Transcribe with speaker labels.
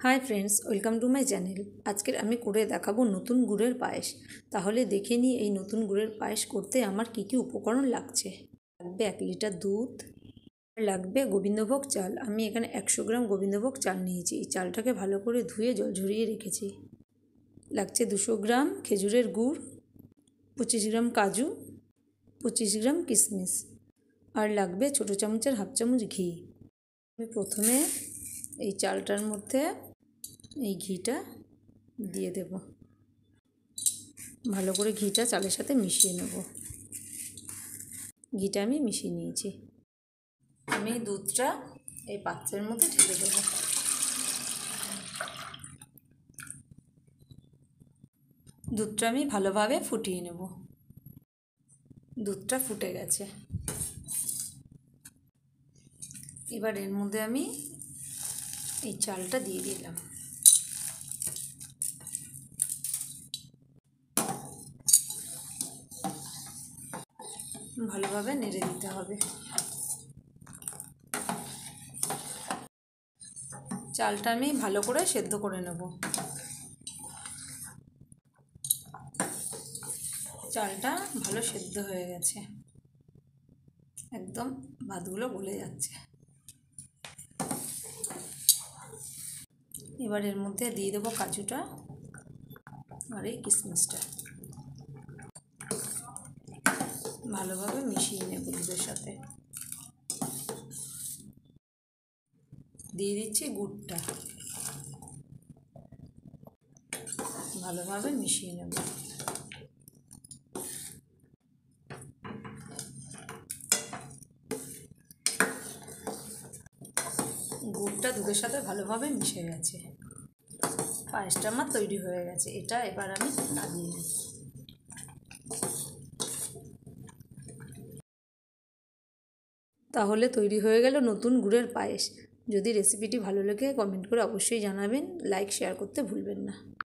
Speaker 1: Hi friends welcome to my channel. आजकेर आमी करे देखाबो नतून गुड़ेर पायेस। ताहले देखे निई एई नतून गुड़ेर पायेस करते आमार की की उपकरण लागछे। लागबे 1 लिटार दूध, लागबे गोविंदभोग चाल। आमी एखाने 100 ग्राम गोविंदभोग चाल निয়েছি। এই চালটাকে ভালো করে ধুয়ে জল ঝরিয়ে রেখেছি। লাগছে 200 গ্রাম খেজুরের গুড়, 25 গ্রাম কাজু, 25 গ্রাম কিশমিশ আর লাগবে ছোটো চামচের হাফ চামচ ঘি। আমি প্রথমে এই চালটার মধ্যে এই ঘিটা দিয়ে দেব। ভালো করে ঘিটা চালের সাথে মিশিয়ে নেব। ঘিটা আমি মিশিয়ে নিয়েছি। আমি দুধটা এই পাত্রের মধ্যে ঢেলে দেব। দুধটা আমি ভালোভাবে ফুটিয়ে নেব। দুধটা ফুটে গেছে। এবার এর মধ্যে আমি এই চালটা দিয়ে দিলাম। ভালোভাবে নেড়ে দিতে হবে। চালটা আমি ভালো করে সেদ্ধ করে নেব। চালটা ভালো সেদ্ধ হয়ে গেছে, একদম ভাতগুলো গলে যাচ্ছে। এবার এর মধ্যে দিয়ে দেবো কাজুটা আর এই কিশমিশটা। ভালোভাবে মিশিয়ে নেব দুধের সাথে। দিয়ে দিচ্ছি গুড়টা, ভালোভাবে মিশিয়ে নেব। গুড়টা দুধের সাথে ভালোভাবে মিশে গেছে। পায়েসটা আমার তৈরি হয়ে গেছে। এটা এবার আমি নামিয়ে নেব। তাহলে তৈরি হয়ে গেল নতুন গুড়ের পায়েস। যদি রেসিপিটি ভালো লাগে কমেন্ট করে অবশ্যই জানাবেন। লাইক শেয়ার করতে ভুলবেন না।